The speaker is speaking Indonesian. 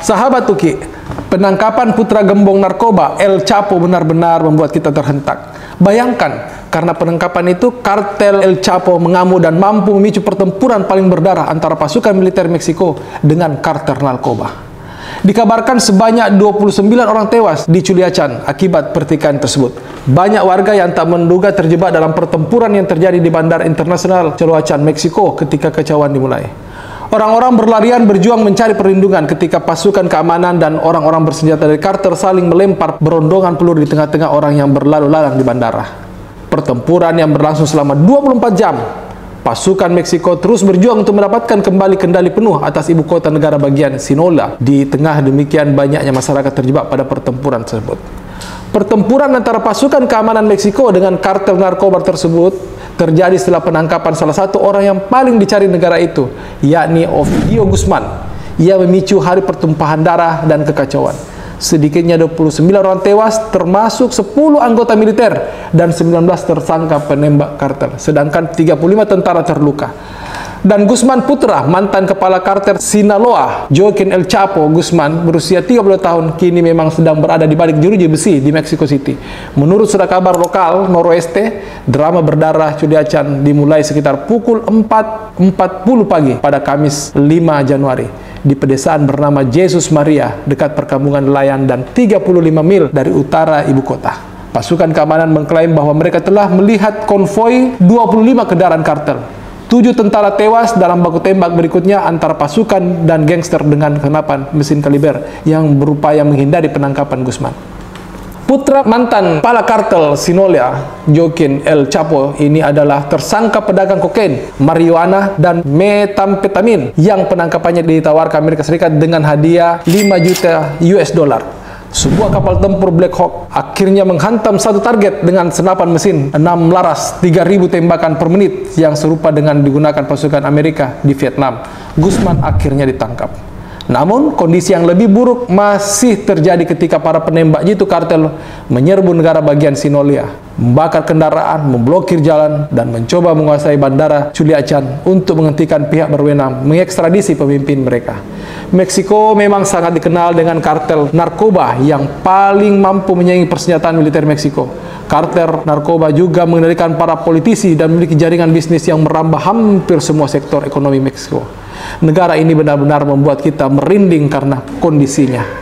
Sahabat Tuki, penangkapan putra gembong narkoba El Chapo benar-benar membuat kita terhentak. Bayangkan, karena penangkapan itu, kartel El Chapo mengamuk dan mampu memicu pertempuran paling berdarah antara pasukan militer Meksiko dengan kartel narkoba. Dikabarkan sebanyak 29 orang tewas di Culiacan akibat pertikaian tersebut. Banyak warga yang tak menduga terjebak dalam pertempuran yang terjadi di Bandara Internasional Culiacan, Meksiko ketika kekacauan dimulai. Orang-orang berlarian berjuang mencari perlindungan ketika pasukan keamanan dan orang-orang bersenjata dari kartel saling melempar berondongan peluru di tengah-tengah orang yang berlalu lalang di bandara. Pertempuran yang berlangsung selama 24 jam. Pasukan Meksiko terus berjuang untuk mendapatkan kembali kendali penuh atas ibu kota negara bagian Sinaloa. Di tengah demikian banyaknya masyarakat terjebak pada pertempuran tersebut. Pertempuran antara pasukan keamanan Meksiko dengan kartel narkoba tersebut terjadi setelah penangkapan salah satu orang yang paling dicari negara itu, yakni Ovidio Guzman. Ia memicu hari pertumpahan darah dan kekacauan. Sedikitnya 29 orang tewas, termasuk 10 anggota militer dan 19 tersangka penembak kartel, sedangkan 35 tentara terluka. Dan Guzman putra mantan kepala kartel Sinaloa, Joaquin El Chapo Guzman, berusia 30 tahun, kini memang sedang berada di balik jeruji besi di Mexico City. Menurut surat kabar lokal Noroeste, drama berdarah Culiacan dimulai sekitar pukul 4.40 pagi pada Kamis 5 Januari di pedesaan bernama Jesus Maria dekat perkampungan nelayan dan 35 mil dari utara ibu kota. Pasukan keamanan mengklaim bahwa mereka telah melihat konvoi 25 kendaraan kartel. 7 tentara tewas dalam baku tembak berikutnya antara pasukan dan gangster dengan senapan mesin kaliber yang berupaya menghindari penangkapan Guzman. Putra mantan kepala kartel Sinaloa, Joaquin El Chapo, ini adalah tersangka pedagang kokain, marijuana, dan metamfetamin yang penangkapannya ditawarkan Amerika Serikat dengan hadiah 5 juta US dollar. Sebuah kapal tempur Black Hawk akhirnya menghantam satu target dengan senapan mesin 6 laras 3.000 tembakan per menit yang serupa dengan digunakan pasukan Amerika di Vietnam. Guzman akhirnya ditangkap. Namun, kondisi yang lebih buruk masih terjadi ketika para penembak jitu kartel menyerbu negara bagian Sinaloa, membakar kendaraan, memblokir jalan, dan mencoba menguasai bandara Culiacan untuk menghentikan pihak berwenang mengekstradisi pemimpin mereka. Meksiko memang sangat dikenal dengan kartel narkoba yang paling mampu menyaingi persenjataan militer Meksiko. Kartel narkoba juga mengendalikan para politisi dan memiliki jaringan bisnis yang merambah hampir semua sektor ekonomi Meksiko. Negara ini benar-benar membuat kita merinding karena kondisinya.